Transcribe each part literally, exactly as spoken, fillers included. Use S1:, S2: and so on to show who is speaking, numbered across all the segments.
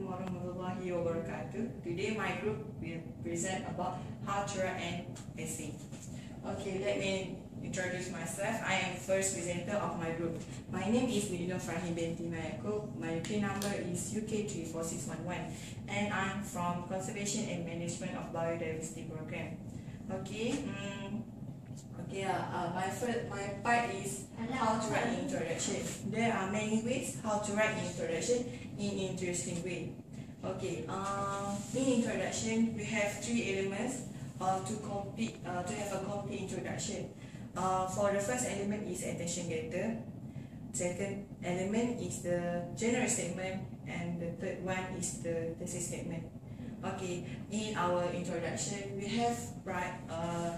S1: warahmatullahi wabarakatuh. Today my group will present about how to write an essay. Okay, let me introduce myself. I am first presenter of my group. My name is Lidina Farhin binti Mayakub. My U K number is U K three four six one one and I'm from Conservation and Management of Biodiversity Program. Okay, um, okay. Uh, uh, my first, my part is how to write an introduction. There are many ways how to write an introduction in interesting way. Okay, uh, in introduction we have three elements uh, to complete uh, to have a complete introduction. Uh, for the first element is attention getter. Second element is the general statement, and the third one is the thesis statement. Okay, in our introduction we have write uh,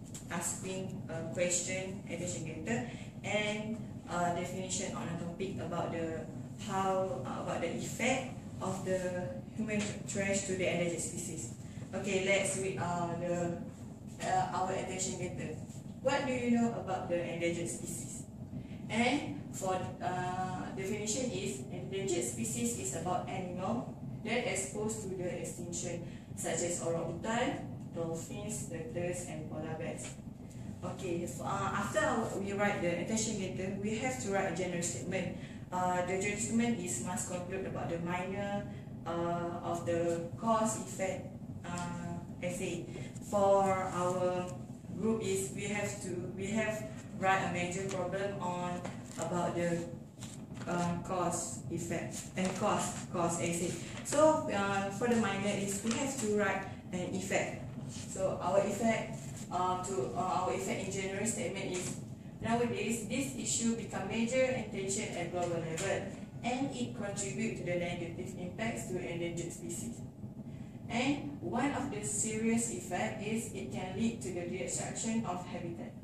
S1: asking a question, attention getter, and a definition on a topic about the how uh, about the effect of the human trash to the endangered species. Okay, let's read uh, the uh, our attention getter. What do you know about the endangered species? And for uh, definition is endangered species is about animal that exposed to the extinction, such as orangutan, dolphins, turtles, and polar bears. Okay, so, uh, after we write the attention getter, we have to write a general statement. Uh, the general statement is must conclude about the minor uh, of the cause effect uh, essay. For our group is we have to we have write a major problem on about the uh, cause effect and cause cause essay. So uh, for the minor is we have to write an effect. So our effect uh, to uh, our effect in general statement is nowadays this issue become major attention at global level and it contribute to the negative impacts to endangered species. And one of the serious effect is it can lead to the destruction of habitat.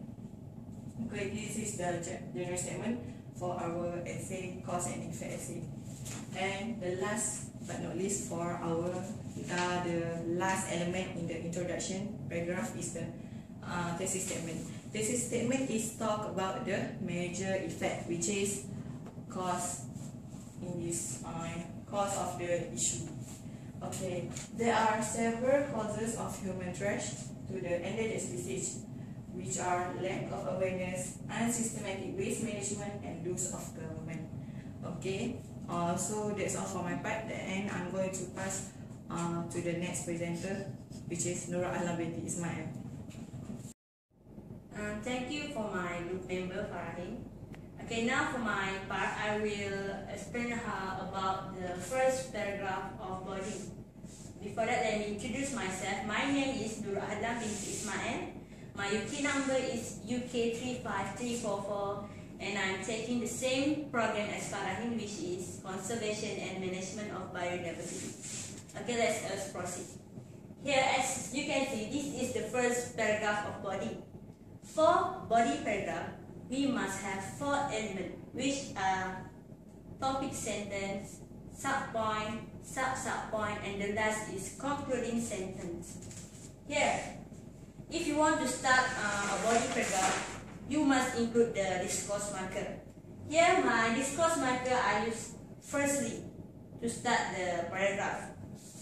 S1: Okay, this is the general statement for our essay, cause and effect essay. And the last but not least for our uh, the last element in the introduction paragraph is the uh, thesis statement. Thesis statement is talk about the major effect, which is cause in this uh, cause of the issue. Okay, there are several causes of human trash to the endangered species, which are lack of awareness, unsystematic waste management, and loss of government. Okay, uh, so that's all for my part, and I'm going to pass uh, to the next presenter, which is Nurul Ahlam binti Ismail.
S2: Uh, thank you for my group member Farhin. Okay, now for my part, I will explain how about the first paragraph of body. Before that, let me introduce myself. My name is Nurul Ahlam binti Ismail. My U K number is U K three five three four four, and I'm taking the same program as Farhin, which is Conservation and Management of Biodiversity. Okay, let's uh, proceed. Here, as you can see, this is the first paragraph of body. For body paragraph, we must have four elements, which are topic sentence, subpoint, sub-subpoint, and the last is concluding sentence. Here, if you want to start uh, a body paragraph, you must include the discourse marker. Here, my discourse marker I use firstly to start the paragraph.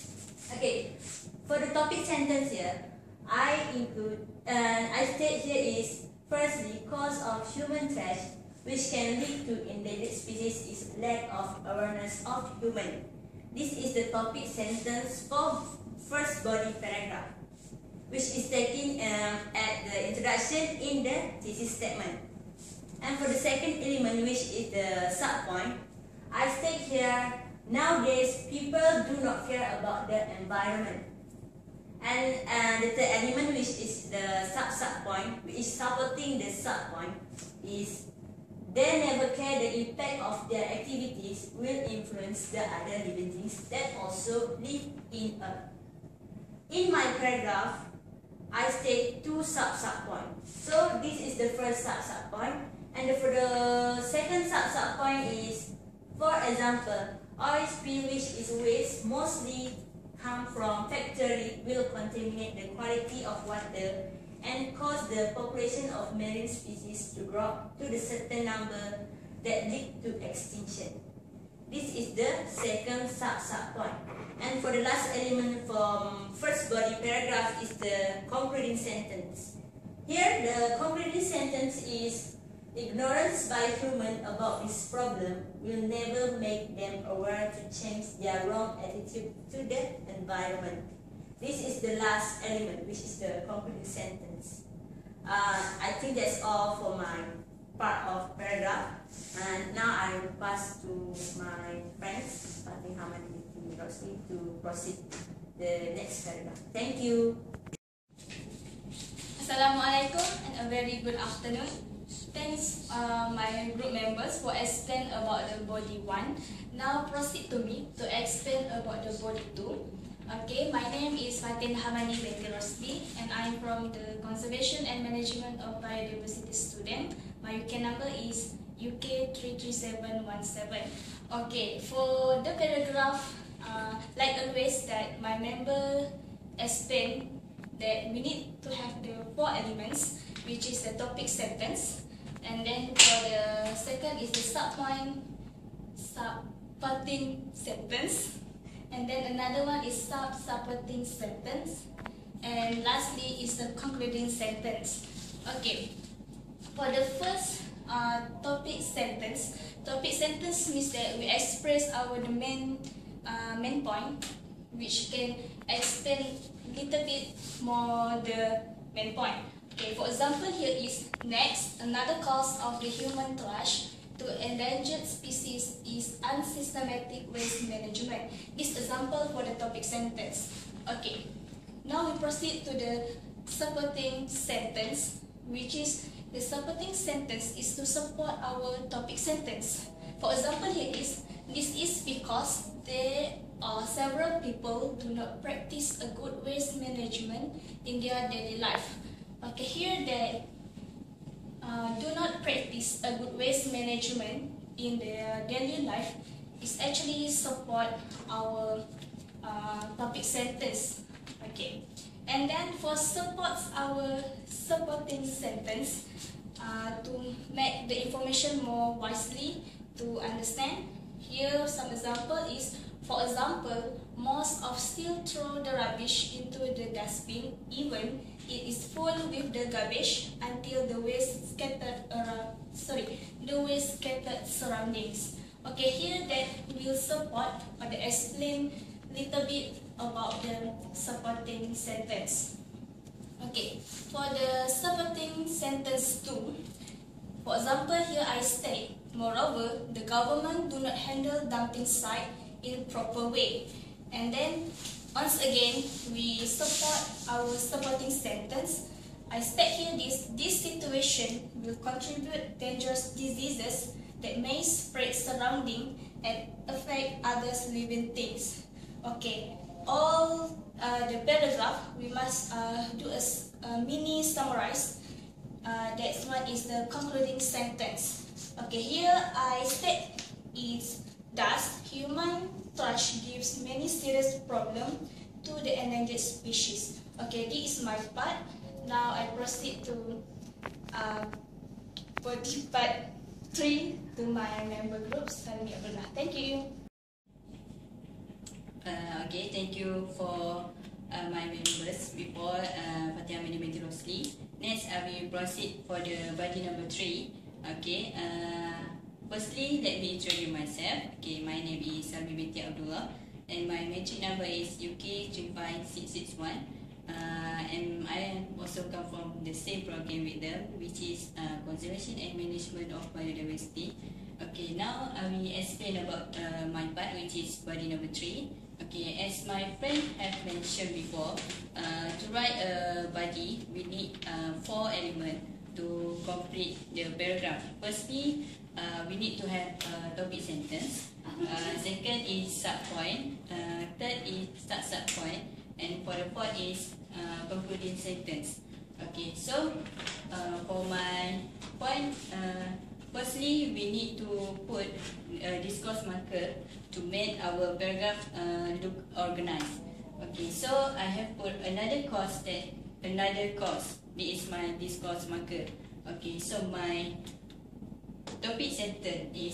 S2: Okay, for the topic sentence here, I include, uh, I state here is firstly, cause of human trash which can lead to endangered species is lack of awareness of human. This is the topic sentence for first body paragraph, which is taken um, at the introduction in the thesis statement. And for the second element, which is the subpoint, I state here, nowadays people do not care about the environment. And uh, the third element, which is the sub-subpoint, which is supporting the subpoint, is they never care the impact of their activities will influence the other living things that also live in Earth. In my paragraph, I state two sub-subpoints. So this is the first sub-subpoint, and for the second sub-subpoint is, for example, oil spill, which is waste mostly come from factory, will contaminate the quality of water and cause the population of marine species to drop to the certain number that lead to extinction. This is the second sub-sub point. And for the last element from first body paragraph is the concluding sentence. Here the concluding sentence is, ignorance by human about this problem will never make them aware to change their wrong attitude to the environment. This is the last element, which is the concluding sentence. Uh, I think that's all for my part of paragraph. And now I will pass to my friends, Fatin Hamani and Rosli, to proceed the next paragraph. Thank you.
S3: Assalamualaikum and a very good afternoon. Thanks uh, my group members for explain about the body one. Now proceed to me to explain about the body two. Okay, my name is Fatin Hamani binti Rosli and I'm from the Conservation and Management of Biodiversity student. My U K number is U K three three seven one seven. Okay, for the paragraph, uh, like always that my member explained that we need to have the four elements, which is the topic sentence, and then for the second is the subpoint supporting sentence, and then another one is sub supporting sentence, and lastly is the concluding sentence. Okay, for the first uh, topic sentence, topic sentence means that we express our the main uh, main point, which can explain little bit more the main point. Okay, for example, here is next, another cause of the human trash to endangered species is unsystematic waste management. This example for the topic sentence. Okay, now we proceed to the supporting sentence, which is the supporting sentence is to support our topic sentence. For example, here is, this is because there are several people do not practice a good waste management in their daily life. Okay, here they uh, do not practice a good waste management in their daily life is actually support our uh, topic sentence. Okay, and then for supports our supporting sentence, uh, to make the information more wisely to understand. Here some example is, for example, most of still throw the rubbish into the dustbin even it is full with the garbage until the waste scattered around, sorry, the waste scattered surroundings. Okay, here that will support or the explain little bit about the supporting sentence. Okay, for the supporting sentence two, for example, here I state, moreover, the government do not handle dumping site in proper way. And then once again, we support our supporting sentence. I state here this, this situation will contribute dangerous diseases that may spread surrounding and affect others living things. Okay, all uh, the paragraph, we must uh, do a, a mini summarize. Uh, that one is the concluding sentence. Okay, here I state is, thus human trash gives many serious problems to the endangered species. Okay, this is my part. Now I proceed to uh, body part three to my member groups. Thank you.
S4: Uh, okay, thank you for uh, my members before uh, Fatin Hamani binti Rosli. Next, I will proceed for the body number three. Okay. Uh, Firstly, let me introduce myself. Okay, my name is Salmi binti Abdullah, and my matric number is U K three five six six one. Uh, and I also come from the same program with them, which is uh, Conservation and Management of Biodiversity. Okay, now I will explain about uh, my part, which is body number three. Okay, as my friend have mentioned before, uh, to write a body, we need uh, four elements to complete the paragraph. Firstly, uh, we need to have a topic sentence. Uh, second is subpoint. Uh, third is start subpoint. And for the fourth is uh, concluding sentence. Okay, so uh, for my point, uh, firstly, we need to put a discourse marker to make our paragraph uh, look organized. Okay, so I have put another course that another course. This is my discourse marker. Okay, so my topic sentence is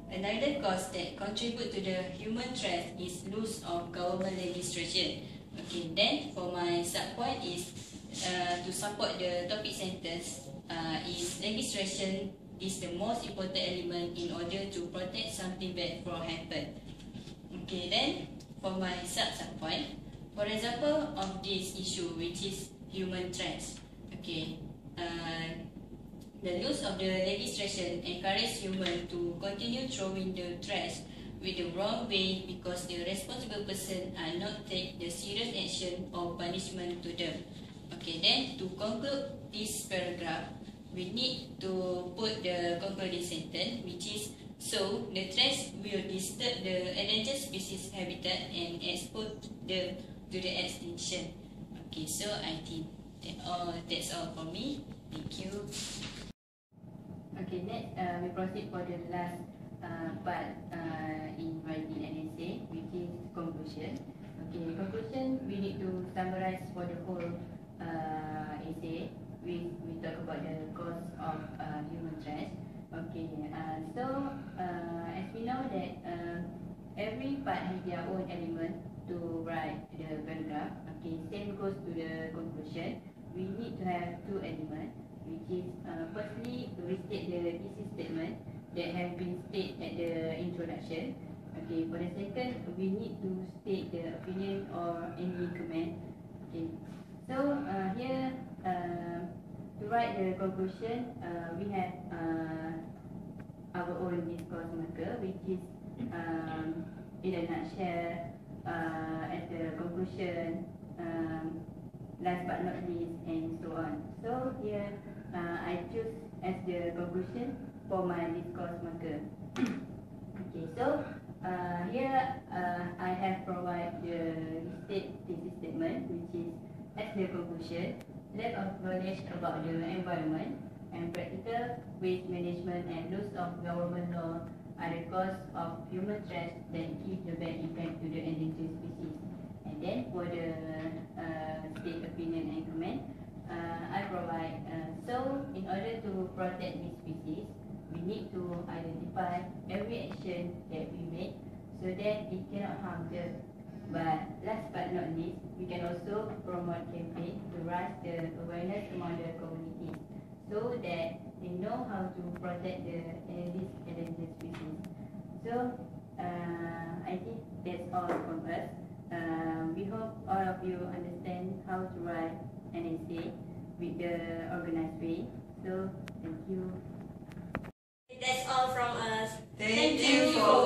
S4: another cause that contribute to the human threat is loss of government legislation. Okay, then for my sub point is uh, to support the topic sentence uh, is legislation is the most important element in order to protect something bad from happen. Okay, then for my sub sub point, for example of this issue which is human threats. Okay, uh, the loss of the legislation encourage humans to continue throwing the trash with the wrong way because the responsible person are not take the serious action or punishment to them. Okay, then to conclude this paragraph, we need to put the concluding sentence, which is so the trash will disturb the endangered species habitat and expose them to the extinction. Okay, so I think that all, that's all for me. Thank you. Okay, next uh, we proceed for the last uh, part uh, in writing an essay, which is conclusion. Okay, conclusion we need to summarize for the whole uh, essay. We we talk about the cause of uh, human trash. Okay, uh, so uh, as we know that uh, every part has their own element to write the paragraph. Okay, same goes to the conclusion. We need to have two elements, which is uh, firstly to restate the thesis statement that have been stated at the introduction. Okay, for the second, we need to state the opinion or any comment. Okay, so uh, here uh, to write the conclusion, uh, we have uh, our own discourse marker, which is um, in a nutshell uh, as the conclusion. Um, Last but not least, and so on. So here, uh, I choose as the conclusion for my discourse marker. Okay, so uh, here uh, I have provided the state thesis statement, which is as the conclusion, lack of knowledge about the environment and practical waste management and loss of government law are the cause of human trash that give the bad impact to the endangered species. And then for the uh, state opinion and comment, uh, I provide, uh, so in order to protect this species, we need to identify every action that we make so that it cannot harm them. But last but not least, we can also promote campaign to raise the awareness among the community so that they know how to protect the endangered species. So uh, I think that's all from us. Uh, we hope all of you understand how to write an essay with the organized way. So, thank you.
S2: That's all from us.
S1: Thank you for